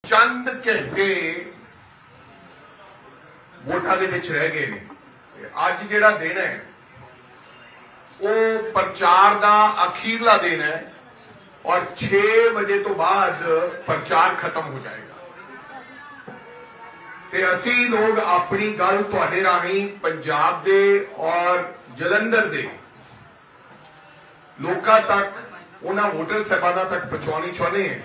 चंद घंटे वोटां दे विच रह गए ने। अज जिहड़ा दिन है वो प्रचार का अखीरला दिन है और 6 बजे तो बाद प्रचार खत्म हो जाएगा। ते असी लोग अपनी गल तुहाडे राही पंजाब दे और जलंधर दे लोकां तक उन्हां वोटर साहबानां तक पहुंचाउणी चाहुंदे हैं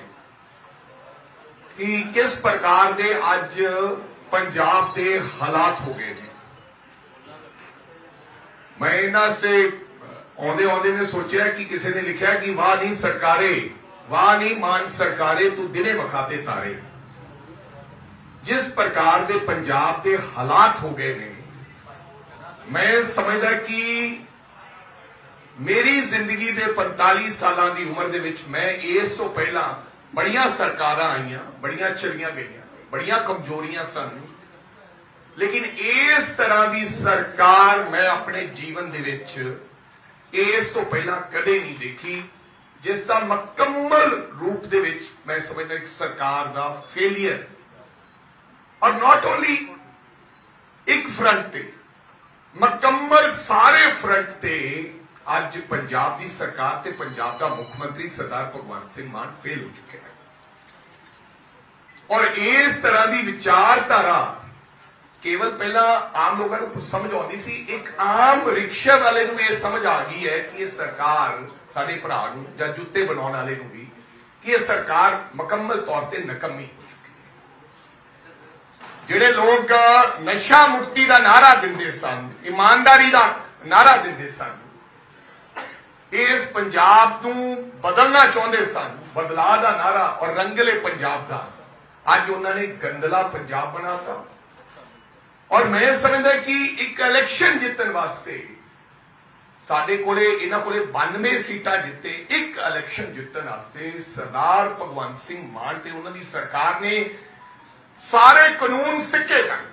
कि किस प्रकार दे अज पंजाब दे हालात हो गए हैं। मैं इन्हां से आउंदे आउंदे ने सोचा कि किसी ने लिखा कि वाह नहीं सरकारे, वाह नहीं मान सरकारे, तू दिने वखाते तारे। जिस प्रकार दे पंजाब दे हालात हो गए ने, मैं समझदा कि मेरी जिंदगी दे 45 साल की उम्र दे विच मैं इस तो पहला बड़ियां सरकारां आईयां, बड़ियां चलियां गईयां, बड़ियां कमजोरियां सन, लेकिन इस तरह की सरकार मैं अपने जीवन दे विच इस तो पहला कदे नहीं देखी, जिसका मुकम्मल रूप दे विच मैं समझदा एक सरकार का फेलियर। और नॉट ओनली एक फ्रंट ते, मुकम्मल सारे फ्रंट ते अज पंजाब की सरकार ते पंजाब का मुख्यमंत्री सरदार भगवंत सिंह मान फेल हो चुके हैं। और इस तरह की विचारधारा केवल पहला आम लोगों को समझ आती सी, एक आम रिक्शा वाले को यह समझ आ गई है कि यह सरकार साडे भरा नूं जां जुत्ते बनाने वाले को भी कि यह सरकार मुकम्मल तौर पर नकम्मी हो चुकी है। जिहड़े लोग नशा मुक्ति का नारा दिंदे सन, ईमानदारी का नारा दिंदे सन, इस पंजाब नूं बदलना चाहते सन, बदलाव का नारा और रंगले पंजाब का, अज उन्होंने गंदला पंजाब बनाता। और मैं समझदा कि एक इलेक्शन जितने वास्ते साडे कोले इन्हां कोले 92 सीटां जिते, एक इलेक्शन जितने वास्ते सरदार भगवंत सिंह मान ते उन्हां दी सरकार ने सारे कानून सिक्के कर।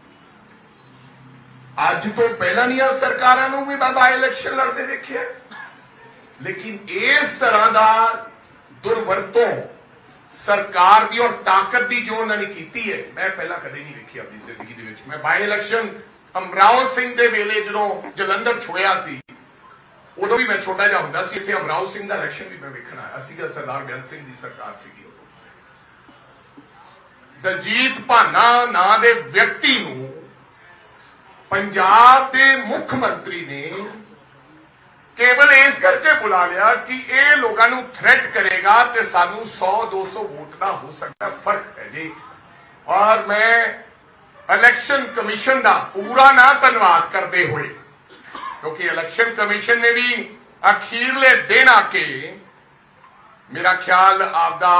अज तो पहला नहीं सरकारां नूं भी मैं बाई इलेक्शन लड़ते देखिए, लेकिन इस तरह का दुर्वरतों सरकार की और ताकत की जो उन्होंने की है, मैं पहला कदे नहीं देखी अपनी जिंदगी दे विच। मैं बाई इलेक्शन अमराव सिंह के वेले जो जलंधर छोया सी, उदों भी मैं छोटा जिहा हुंदा सी, इत्थे अमराव सिंह का इलेक्शन भी मैं वेखण आया सीगा। सरदार बेअंत सिंह की सरकार सी। दलजीत भाना नां दे व्यक्ति नूं पंजाब के मुख्यमंत्री ने केवल इस करके बुला लिया कि यह लोगों को थ्रेट करेगा तो सानू 100-200 वोट का हो सकता फर्क है जी। और मैं इलेक्शन कमीशन का पूरा ना धन्यवाद करते हुए, क्योंकि इलेक्शन कमीशन ने भी अखीरले दिन आके मेरा ख्याल आपदा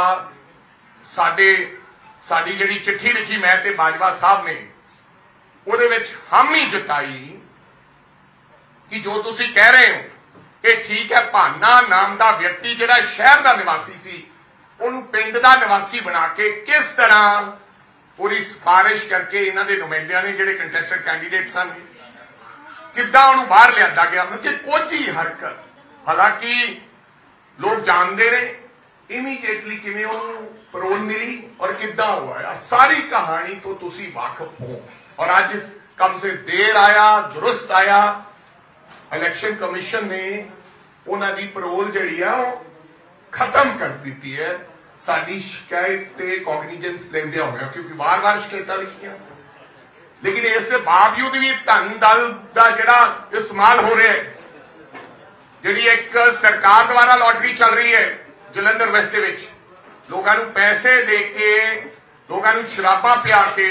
साडी जिहड़ी चिट्ठी लिखी मैं ते बाजवा साहब ने, उहदे विच हामी जताई कि जो तुसी कह रहे हो ये ठीक है। भाना नाम का व्यक्ति जिहड़ा शहर का निवासी सी, उन्होंने पिंड का निवासी बना के किस तरह पूरी सिफारिश करके इन्हां दे नुमाइंदियां ने जिहड़े कंटेस्टेड कैंडीडेट सन, किद्दां उन्होंने बाहर लिया गया, उनकी कुछ ही हरकत। हालांकि लोग जानते ने इमीडिएटली किवें उन्होंने परोल मिली और किद्दां हुआ है, सारी कहानी तो तुसी वाकिफ हो। और अज कम से देर आया दुरुस्त आया, इलेक्शन कमीशन ने उन्होंने परोल जिहड़ी है खत्म कर दी है, साडी शिकायत ते कॉग्निजेंस लेंदे होया, क्योंकि बार बार शिकायतां लिखियां, लेकिन इसके बावजूद भी धन दल का जिहड़ा इस्तेमाल हो रहा है, जिहड़ी एक सरकार द्वारा लॉटरी चल रही है जलंधर वेस्ट दे विच, लोगों को पैसे दे के, लोगों को शराबा पिया के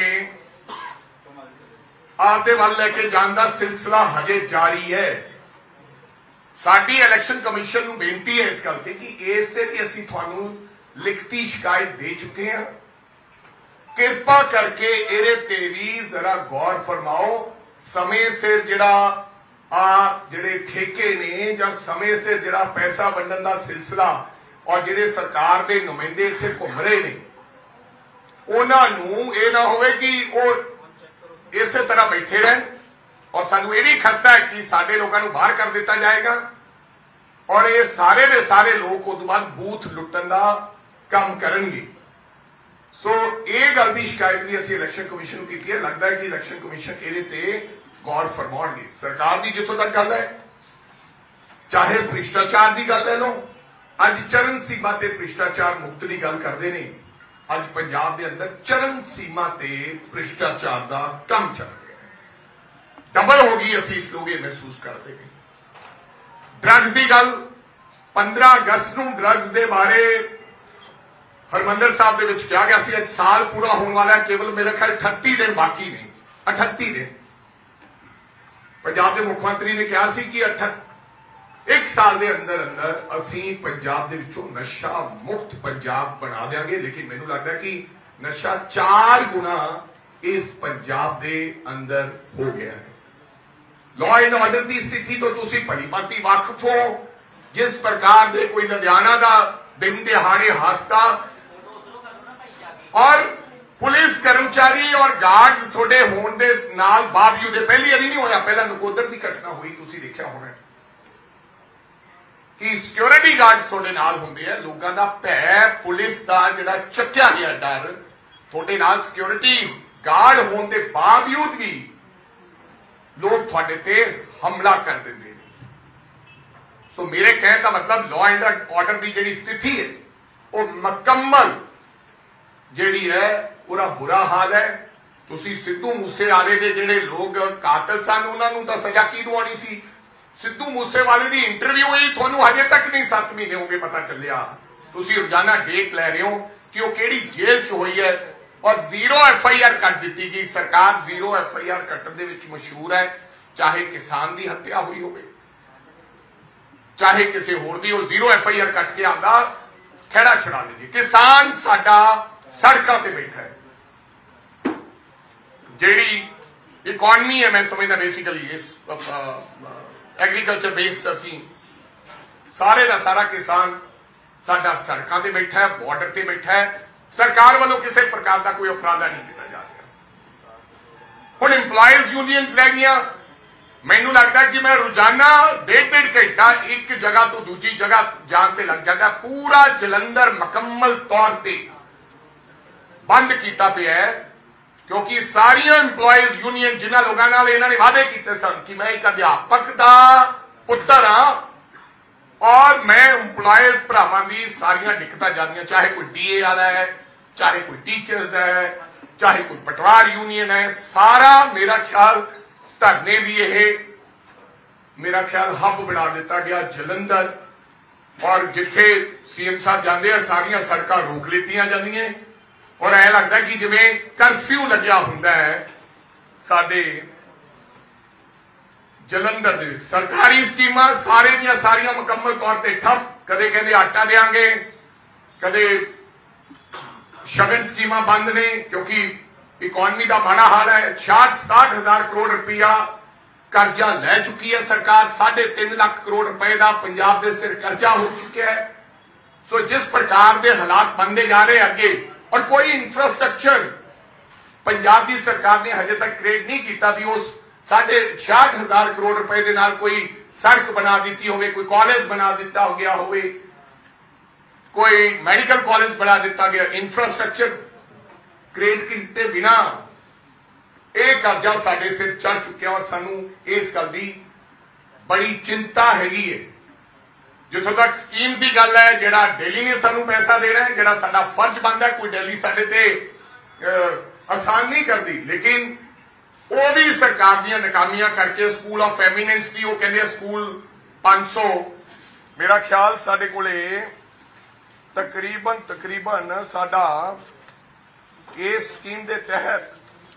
आपदे वल लेके जाने का सिलसिला हजे जारी है। साडी इलेक्शन कमीशन नूं बेनती है इस गल ते कि इस ते भी असीं तुहानूं लिखती शिकायत दे चुके हैं, किरपा करके इहदे ते भी जरा गौर फरमाओ। समय सिर जिहड़े ठेके ने जां समय सिर जिहड़ा पैसा वंडण दा सिलसिला और जिहड़े सरकार दे नुमाइंदे इत्थे घुम रहे ने, उन्हां नूं इह ना होवे कि वो इस तरह बैठे रहन और सानू यह भी खसता है कि साडे लोगों को बाहर कर दिता जाएगा और ये सारे दे सारे लोग उस बाद बूथ लुट्टन का काम करेंगे। सो ये गल की शिकायत भी असीं इलैक्शन कमीशन की है। लगता है कि इलैक्शन कमीशन ये गौर फरमाउणगे। सरकार की जिथों तक गल है, चाहे भ्रिष्टाचार की गल लै लो, अज चरण सीमा ते भ्रिष्टाचार मुक्त की गल करते नहीं। अज पंजाब के अंदर चरण सीमा ते भ्रिष्टाचार का काम चल रहा है। डबल हो गई फीस, लोग ये महसूस करते हैं। ड्रग्स की गल 15 अगस्त को ड्रग्स के बारे हरमंदर साहब के विच कहा गया सी। अज साल पूरा होने वाला है, केवल मेरे ख्याल 38 दिन बाकी ने। 38 दिन पंजाब के मुख्यमंत्री ने कहा सी कि 1 साल के अंदर अंदर असी पंजाब दे विचों नशा मुक्त पंजाब बना देंगे। लेकिन मैनूं लगता है कि नशा 4 गुना इस पंजाब के अंदर हो गया है। लॉ एंड ऑर्डर की स्थिति तो तुसीं भली भांति वाकिफ हो। जिस प्रकार के कोई लुधियाना का दिन दिहाड़े हादसा और पुलिस कर्मचारी और गार्ड्स थोड़े होने के नाल बावजूद, पहली बारी नहीं होया, पहला नकोदर की घटना हुई, तुसीं देखिया होना कि सिक्योरिटी गार्ड्स थोड़े नाल होंदे है। लोगों का भै, पुलिस का जिहड़ा चक्या गया डर, थोड़े नाल सिक्योरिटी गार्ड होने के बावजूद भी लोग थोड़े ते हमला कर देंगे। सो मेरे कहने का मतलब लॉ एंड ऑर्डर की जिहड़ी स्थिति है वो मुकम्मल जिहड़ी है पूरा बुरा हाल है। तुसीं सिद्धू मूसेवाले दे जिहड़े लोग कातल सन उन्होंने तो सजा की दवानी सी। सिद्धू मूसेवाले की इंटरव्यू ही तुहानूं हजे तक नहीं 7 महीने हो गए पता चलिया। तुसीं रोजाना डेट लै रहे हो कि वो किहड़ी जेल च हुई है और 0 FIR कट दी गई। सरकार 0 FIR कट्टण दे विच मशहूर है। चाहे किसान की हत्या हुई होवे, चाहे किसी होर दी, 0 FIR कट के आंदा खैड़ा छड़ा लीजिए। किसान साडा सड़कों पर बैठा है। जिहड़ी इकॉनमी है, मैं समझदा बेसिकली इस एग्रीकल्चर बेस्ड असीं सारे का सारा किसान साडा सड़कों पर बैठा है, बॉर्डर पर बैठा है। सरकार वालों किसी प्रकार का कोई उपराधा नहीं किया जा रहा। हुण इंप्लॉयज यूनियंस रह गई। मैनूं लगता है कि मैं रोजाना 1.5 घंटा एक जगह तो दूसरी जगह जान ते लग जाता। पूरा जलंधर मुकम्मल तौर पर बंद किया पिया है क्योंकि सारिया इंप्लॉयज यूनियन जिन्होंने लोगों नाल इन्होंने वादे किए सन कि मैं एक अध्यापक का पुत्र हाँ और मैं इंप्लॉयज भरावां दी सारिया दिक्कतां जांदियां, चाहे कोई DA वाला है, चाहे कोई टीचर्स है, चाहे कोई पटवार यूनियन है, सारा मेरा ख्याल धरने भी यह मेरा ख्याल हब बना दिता गया जलंधर। और जिथे CM साहब जाते हैं सारिया सड़क रोक लीतियां जांदियां और ऐ लगता कि जिवें करफ्यू लग्या हुंदा है साडे जलंधर दे विच। सरकारी स्कीमां सारे दियां सारियां मुकम्मल तौर पर ठप। कदे कहंदे आटा देंगे, कदे शगन स्कीमां बंद ने क्योंकि इकॉनमी का माड़ा हाल है। 66 हज़ार करोड़ रुपया कर्जा लै चुकी है सरकार। 3.5 लाख करोड़ रुपए का पंजाब के सिर कर्जा हो चुका है। सो जिस प्रकार के हालात बनते जा रहे अगे और कोई इंफ्रास्ट्रक्चर पंजाब की सरकार ने हजे तक क्रिएट नहीं किया भी उस 66 हज़ार करोड़ रुपए के नाल कोई सड़क बना दी हो, कोई कॉलेज बना दिता हो गया हो, कोई मेडिकल कॉलेज बना दिता गया। इंफ्रास्ट्रक्चर क्रिएट किए बिना यह कर्जा साडे सिर चढ़ चुका और सानू इस गल की बड़ी चिंता हैगी है। जिथों तक स्कीम की गल है, जिहड़ा डेली ने सानू पैसा देना है, जिहड़ा साडा फर्ज बनता है, कोई डेली साडे ते आसान नहीं करती, लेकिन वो भी सरकार दी नाकामियां करके स्कूल ऑफ एमिनेंस की वो कहते स्कूल 500 मेरा ख्याल साडे कोले तकरीबन साडा इस स्कीम के तहत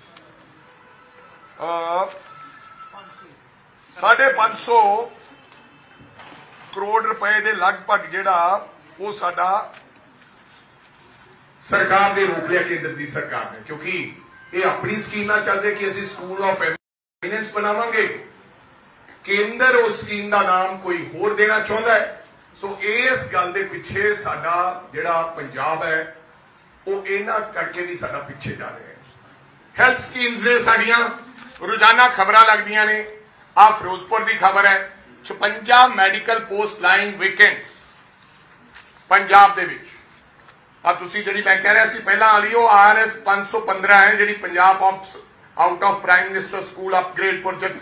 550 करोड़ रुपए के लगभग जिहड़ा वो साडा सरकार ने रोक लिया, केंद्र की सरकार ने, क्योंकि ये अपनी स्कीम ना चलते कि असीं स्कूल ऑफ एमिनेंस बनावांगे, केंद्र उस स्कीम का नाम कोई होर देना चाहता है। सो इस गल के पिछे साडा जिहड़ा पंजाब है वो इन्हां करके भी साडा पिछे जा रहा है। हैल्थ स्कीम्स ने साडियां रोजाना खबर लगदियां ने। आ फिरोजपुर की खबर है 56 medical post line vacant Punjab दे विच। ਆ ਤੁਸੀਂ ਜਿਹੜੀ ਮੈਂ ਕਹਿ ਰਿਹਾ ਸੀ ਪਹਿਲਾਂ ਵਾਲੀ ਉਹ RS 515 ਹੈ ਜਿਹੜੀ Punjab out of prime minister school upgrade project